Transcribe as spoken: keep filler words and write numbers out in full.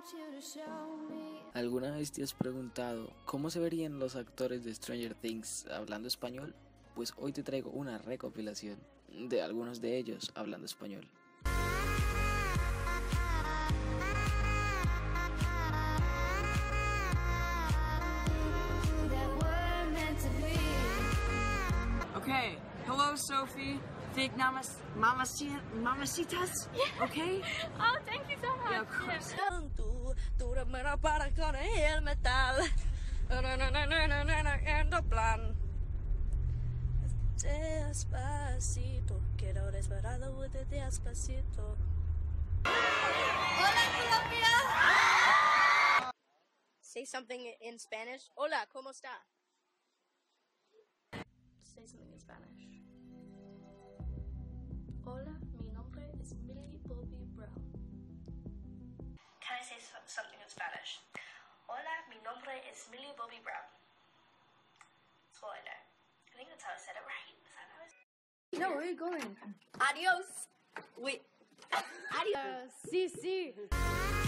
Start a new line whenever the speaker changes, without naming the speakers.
¿Alguna vez te has preguntado cómo se verían los actores de Stranger Things hablando español? Pues hoy te traigo una recopilación de algunos de ellos hablando español.
Okay, hello Sophie. Think namas mamacita mamacitas?
Yeah.
Okay?
Oh, thank you so much.
Yeah, of course.
Tú, tú eres mera para con el metal. No, no, no, no, no, no, no, en tu plan. Despacito, quiero desperado de despacito. Hola, Colombia. Say something in Spanish. Hola, ¿cómo está? Say something in Spanish. Hola, mi nombre es Millie Bobby Brown. Can I say so something in Spanish? Hola, mi nombre es Millie Bobby Brown. That's all I know. I think that's how I said it right. Is that how I said it?
No, where are you going?
Adios. Wait. Adios.
Uh, sí, sí.